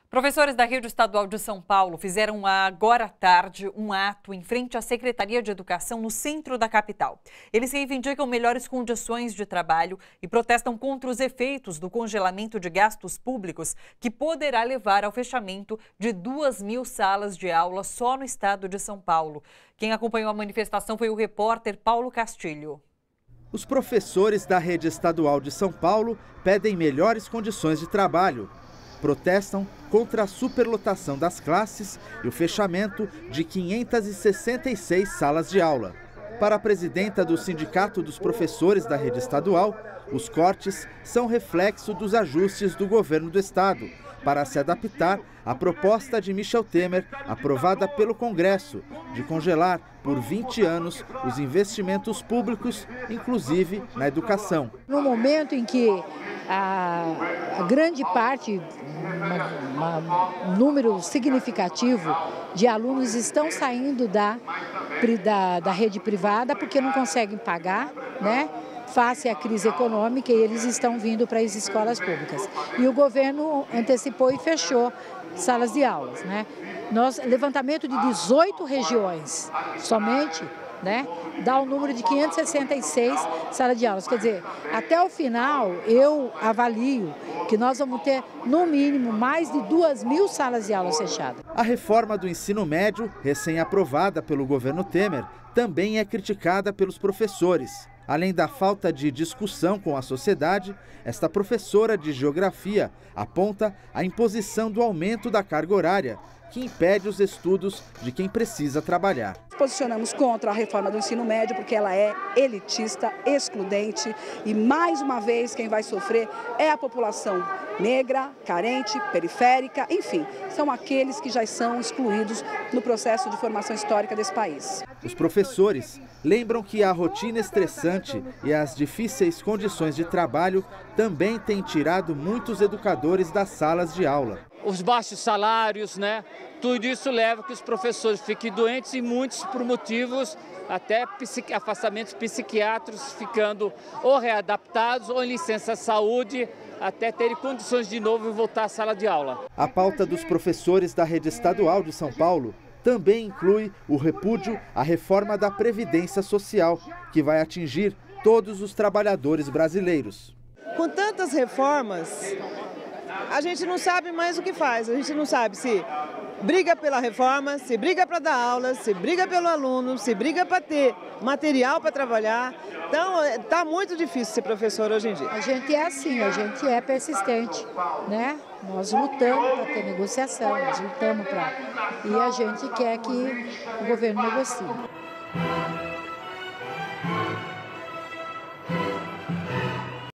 Professores da Rede Estadual de São Paulo fizeram agora à tarde um ato em frente à Secretaria de Educação no centro da capital. Eles reivindicam melhores condições de trabalho e protestam contra os efeitos do congelamento de gastos públicos, que poderá levar ao fechamento de 2.000 salas de aula só no estado de São Paulo. Quem acompanhou a manifestação foi o repórter Paulo Castilho. Os professores da Rede Estadual de São Paulo pedem melhores condições de trabalho. Protestam contra a superlotação das classes e o fechamento de 566 salas de aula. Para a presidenta do Sindicato dos Professores da Rede Estadual, os cortes são reflexo dos ajustes do governo do estado para se adaptar à proposta de Michel Temer, aprovada pelo Congresso, de congelar por 20 anos os investimentos públicos, inclusive na educação. No momento em que a grande parte, um número significativo de alunos estão saindo da rede privada porque não conseguem pagar, né? Face à crise econômica, e eles estão vindo para as escolas públicas. E o governo antecipou e fechou salas de aulas, né? Levantamento de 18 regiões somente, né, dá um número de 566 salas de aulas. Quer dizer, até o final eu avalio que nós vamos ter no mínimo mais de 2.000 salas de aulas fechadas. A reforma do ensino médio, recém-aprovada pelo governo Temer, também é criticada pelos professores. Além da falta de discussão com a sociedade, esta professora de geografia aponta a imposição do aumento da carga horária, que impede os estudos de quem precisa trabalhar. Posicionamos contra a reforma do ensino médio porque ela é elitista, excludente e, mais uma vez, quem vai sofrer é a população negra, carente, periférica, enfim, são aqueles que já são excluídos no processo de formação histórica desse país. Os professores lembram que a rotina estressante e as difíceis condições de trabalho também têm tirado muitos educadores das salas de aula. Os baixos salários, né? Tudo isso leva a que os professores fiquem doentes e muitos por motivos até afastamentos psiquiátricos, ficando ou readaptados ou em licença saúde, até terem condições de novo e voltar à sala de aula. A pauta dos professores da Rede Estadual de São Paulo também inclui o repúdio à reforma da Previdência Social, que vai atingir todos os trabalhadores brasileiros. Com tantas reformas, a gente não sabe mais o que faz. A gente não sabe se briga pela reforma, se briga para dar aula, se briga pelo aluno, se briga para ter material para trabalhar. Então, está muito difícil ser professor hoje em dia. A gente é assim, a gente é persistente, né? Nós lutamos para ter negociação, nós lutamos para... E a gente quer que o governo negocie.